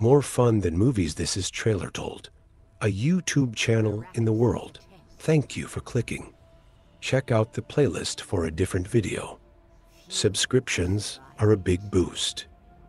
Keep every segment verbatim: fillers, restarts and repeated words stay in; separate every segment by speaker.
Speaker 1: More fun than movies, this is Trailer Told, a YouTube channel in the world. Thank you for clicking. Check out the playlist for a different video. Subscriptions are a big boost.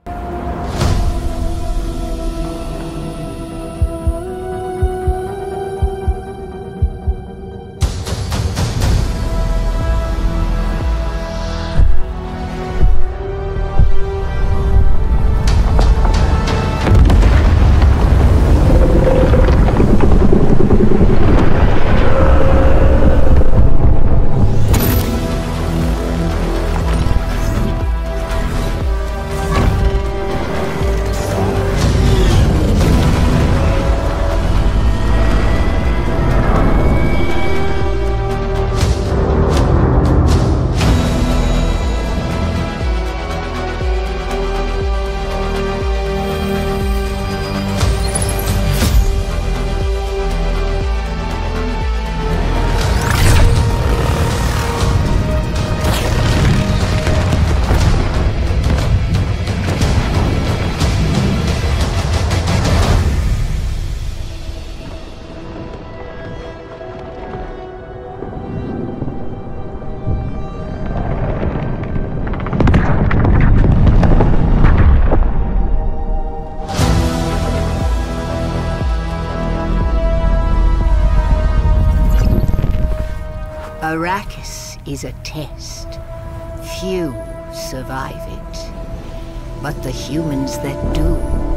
Speaker 2: Arrakis is a test. Few survive it. But the humans that do